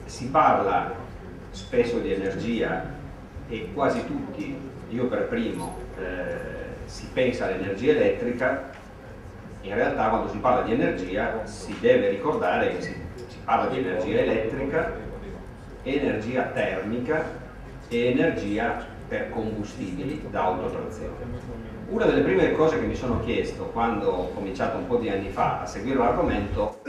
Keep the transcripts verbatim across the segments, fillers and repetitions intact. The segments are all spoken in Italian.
si parla spesso di energia e quasi tutti, io per primo, eh, si pensa all'energia elettrica. In realtà quando si parla di energia si deve ricordare che si, si parla di energia elettrica, energia termica e energia per combustibili da autotrazione. Una delle prime cose che mi sono chiesto quando ho cominciato un po' di anni fa a seguire l'argomento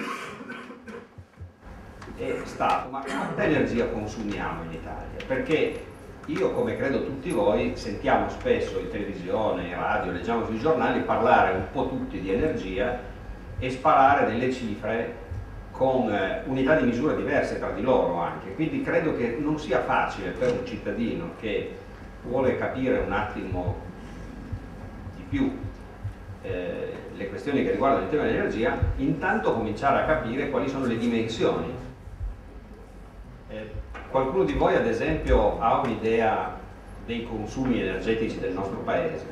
è stato: ma quanta energia consumiamo in Italia? Perché io, come credo tutti voi, sentiamo spesso in televisione, in radio, leggiamo sui giornali parlare un po' tutti di energia e sparare delle cifre con eh, unità di misura diverse tra di loro anche. Quindi credo che non sia facile per un cittadino che vuole capire un attimo di più eh, le questioni che riguardano il tema dell'energia, intanto cominciare a capire quali sono le dimensioni. Eh, qualcuno di voi ad esempio ha un'idea dei consumi energetici del nostro paese?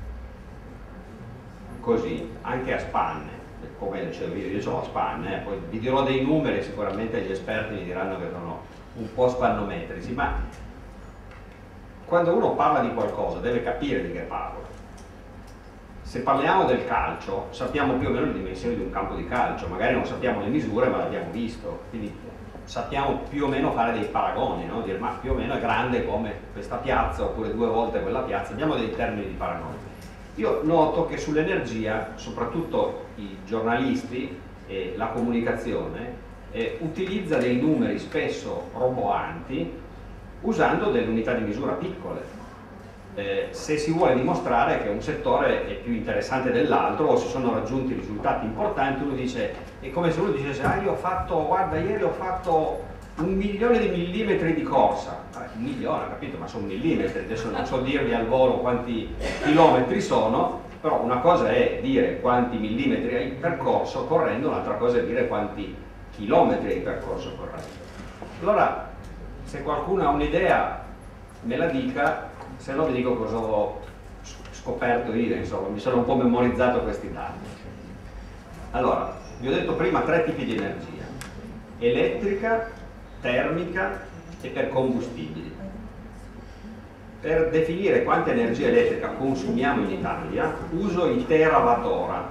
Così, anche a spanne, come dicevo io, io ho a spanne, eh, poi vi dirò dei numeri, sicuramente gli esperti mi diranno che sono un po' spannometrici, ma quando uno parla di qualcosa deve capire di che parla. Se parliamo del calcio sappiamo più o meno le dimensioni di un campo di calcio, magari non sappiamo le misure ma l'abbiamo visto, quindi sappiamo più o meno fare dei paragoni, no? Dire ma più o meno è grande come questa piazza oppure due volte quella piazza, abbiamo dei termini di paragone. Io noto che sull'energia, soprattutto i giornalisti e la comunicazione, eh, utilizza dei numeri spesso roboanti usando delle unità di misura piccole. Eh, se si vuole dimostrare che un settore è più interessante dell'altro o si sono raggiunti risultati importanti, uno dice, è come se uno dicesse, ah io ho fatto, guarda ieri ho fatto un milione di millimetri di corsa. Ah, un milione, capito, ma sono millimetri, adesso non so dirvi al volo quanti chilometri sono, però una cosa è dire quanti millimetri hai percorso correndo, un'altra cosa è dire quanti chilometri hai percorso correndo. Allora, se qualcuno ha un'idea me la dica, se no vi dico cosa ho scoperto io, insomma, mi sono un po' memorizzato questi dati. Allora, vi ho detto prima tre tipi di energia: elettrica, termica e per combustibili. Per definire quanta energia elettrica consumiamo in Italia uso i terawattora.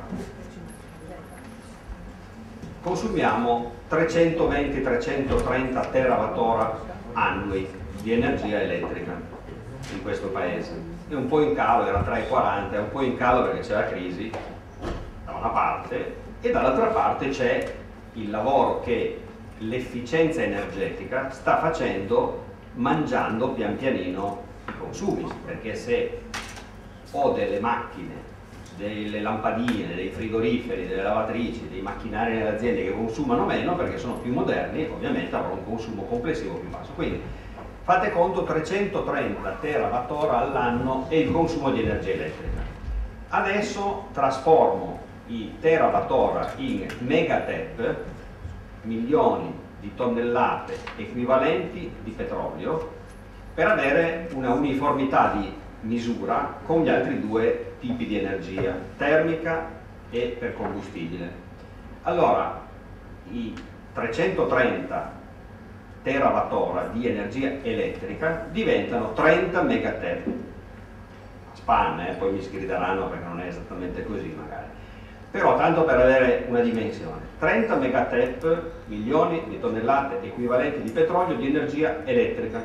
Consumiamo trecentoventi trecentotrenta terawattora annui di energia elettrica in questo paese. È un po' in calo, era tre virgola quaranta, è un po' in calo perché c'è la crisi da una parte e dall'altra parte c'è il lavoro che l'efficienza energetica sta facendo mangiando pian pianino i consumi, perché se ho delle macchine, delle lampadine, dei frigoriferi, delle lavatrici, dei macchinari nelle aziende che consumano meno perché sono più moderni, ovviamente avrò un consumo complessivo più basso. Quindi fate conto, trecentotrenta terawattora all'anno è il consumo di energia elettrica. Adesso trasformo i terawattora in megatep, milioni di tonnellate equivalenti di petrolio, per avere una uniformità di misura con gli altri due tipi di energia, termica e per combustibile. Allora, i trecentotrenta terawattora di energia elettrica diventano trenta megatep. Spanne, eh, poi mi sgrideranno perché non è esattamente così magari. Però tanto per avere una dimensione, trenta megatep, milioni di tonnellate equivalenti di petrolio di energia elettrica,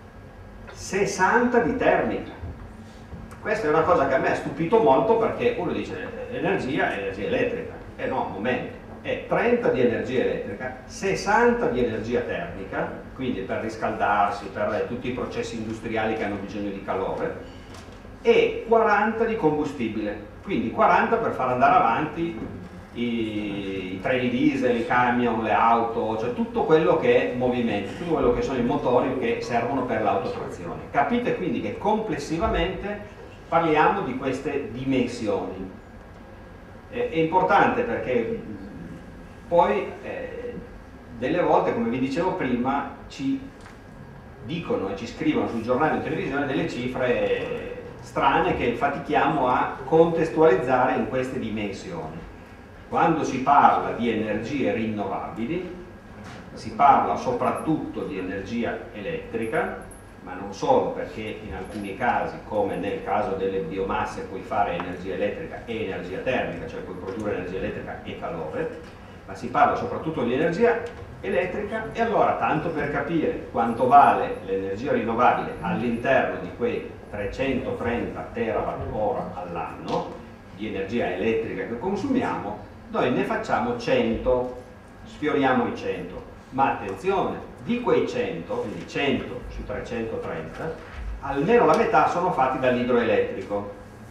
sessanta di termica. Questa è una cosa che a me ha stupito molto, perché uno dice energia è energia elettrica, e eh no, un momento, è trenta di energia elettrica, sessanta di energia termica, quindi per riscaldarsi, per tutti i processi industriali che hanno bisogno di calore, e quaranta di combustibile, quindi quaranta per far andare avanti i, i treni diesel, i camion, le auto, cioè tutto quello che è movimento, tutto quello che sono i motori che servono per l'autotrazione. Capite quindi che complessivamente parliamo di queste dimensioni. È, è importante perché poi eh, delle volte, come vi dicevo prima, ci dicono e ci scrivono sui giornali o in televisione delle cifre strane che fatichiamo a contestualizzare in queste dimensioni. Quando si parla di energie rinnovabili, si parla soprattutto di energia elettrica, ma non solo, perché in alcuni casi, come nel caso delle biomasse, puoi fare energia elettrica e energia termica, cioè puoi produrre energia elettrica e calore, ma si parla soprattutto di energia elettrica. E allora, tanto per capire quanto vale l'energia rinnovabile all'interno di quei trecentotrenta terawatt ora all'anno di energia elettrica che consumiamo, noi ne facciamo cento, sfioriamo i cento, ma attenzione, di quei cento, quindi cento su trecentotrenta, almeno la metà sono fatti dall'idroelettrico,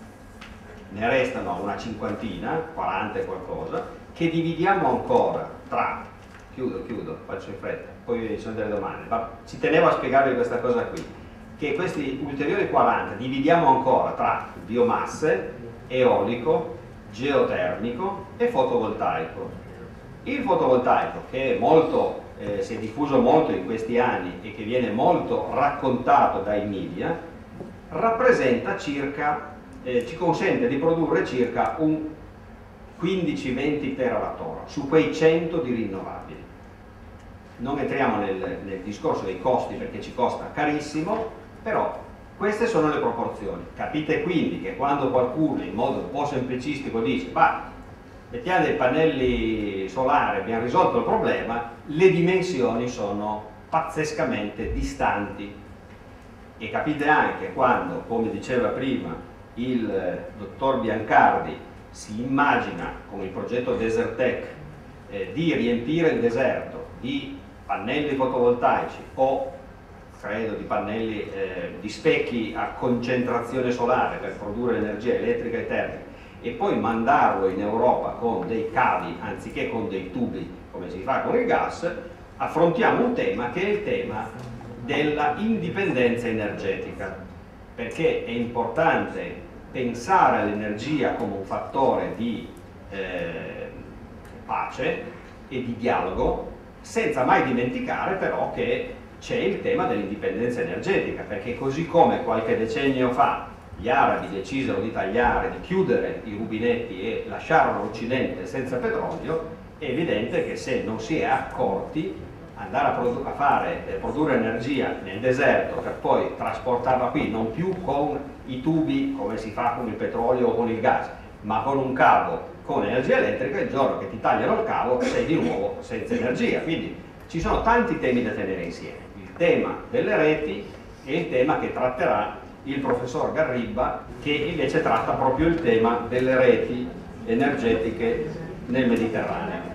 ne restano una cinquantina, quaranta e qualcosa, che dividiamo ancora tra, chiudo, chiudo, faccio in fretta, poi ci sono delle domande, ma ci tenevo a spiegarvi questa cosa qui, che questi ulteriori quaranta dividiamo ancora tra biomasse, eolico, geotermico e fotovoltaico. Il fotovoltaico, che è molto, eh, si è diffuso molto in questi anni e che viene molto raccontato dai media, rappresenta circa, eh, ci consente di produrre circa un quindici venti terawattora su quei cento di rinnovabili. Non entriamo nel, nel discorso dei costi perché ci costa carissimo, però queste sono le proporzioni. Capite quindi che quando qualcuno in modo un po' semplicistico dice ma mettiamo dei pannelli solari, abbiamo risolto il problema, le dimensioni sono pazzescamente distanti. E capite anche quando, come diceva prima il eh, dottor Biancardi, si immagina con il progetto Desertec eh, di riempire il deserto di pannelli fotovoltaici o credo di pannelli eh, di specchi a concentrazione solare per produrre energia elettrica e termica, e poi mandarlo in Europa con dei cavi anziché con dei tubi come si fa con il gas, affrontiamo un tema che è il tema della indipendenza energetica, perché è importante pensare all'energia come un fattore di eh, pace e di dialogo, senza mai dimenticare però che c'è il tema dell'indipendenza energetica, perché così come qualche decennio fa gli arabi decisero di tagliare, di chiudere i rubinetti e lasciarono l'Occidente senza petrolio, è evidente che se non si è accorti, andare a, produ a fare, eh, produrre energia nel deserto per poi trasportarla qui, non più con i tubi come si fa con il petrolio o con il gas, ma con un cavo con energia elettrica, il giorno che ti tagliano il cavo sei di nuovo senza energia. Quindi ci sono tanti temi da tenere insieme, il tema delle reti e il tema che tratterà il professor Garribba, che invece tratta proprio il tema delle reti energetiche nel Mediterraneo.